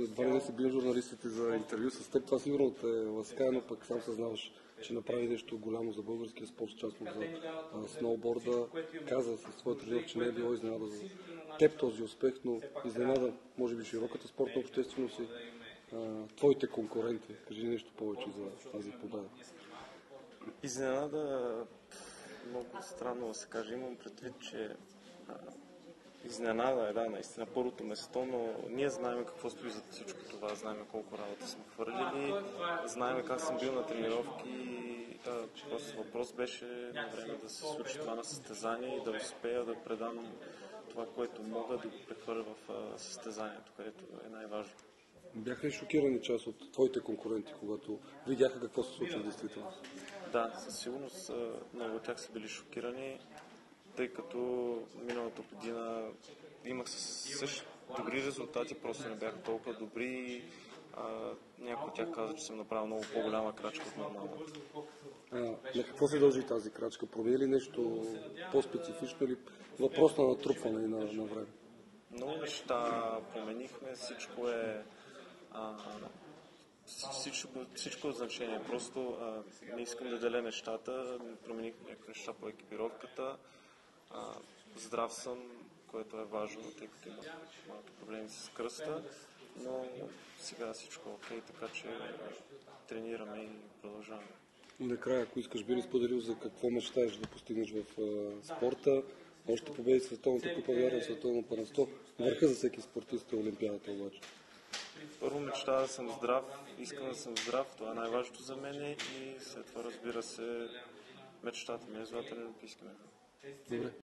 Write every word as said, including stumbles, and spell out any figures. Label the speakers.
Speaker 1: едва ли не си бил журналистите за интервю с теб. Това сигурно те ласка, но пък сам съзнаваш, че направи нещо голямо за българския спорт, частно за а, сноуборда. Каза със своя треньор, че не е било изненада за теб този успех, но изненада, може би, широката спортна общественост и а, твоите конкуренти. Кажи нещо повече за тази победа.
Speaker 2: Изненада, много странно да се каже. Имам предвид, че а, изненада е, да, наистина първото место, но ние знаем какво стои за всичко това, знаем колко работа сме хвърлили, знаем как съм бил на тренировки и да, просто въпрос беше на време да се случи това на състезание и да успея да предам това, което мога да го прехвърля в а, състезанието, където е най-важно.
Speaker 1: Бяха ли шокирани част от твоите конкуренти, когато видяха какво се случва в действителност?
Speaker 2: Да, със сигурност много от тях са били шокирани, тъй като миналата година имах също добри резултати, просто не бяха толкова добри. Някои от тях каза, че съм направил много по-голяма крачка от нормалната.
Speaker 1: На какво се дължи тази крачка? Промени ли нещо по-специфично или въпрос на натрупване на, на време?
Speaker 2: Много неща променихме, всичко е а, всичко, всичко е от значение. Просто а, не искам да деля нещата, промених някакви неща по екипировката. А, здрав съм, което е важно, тъй като има малко проблеми с кръста, но сега всичко е окей, така че тренираме и продължаваме.
Speaker 1: И накрая, ако искаш, би ли споделил за какво мечтаеш да постигнеш в а, спорта? Още победи Световната купа, вярвам, Световно първенство. Върха за всеки спортист е Олимпиадата обаче.
Speaker 2: Първо мечта да съм здрав, искам да съм здрав, това е най-важното за мен и след това, разбира се, мечтата ми е златен олимпийски медал.
Speaker 1: Добре.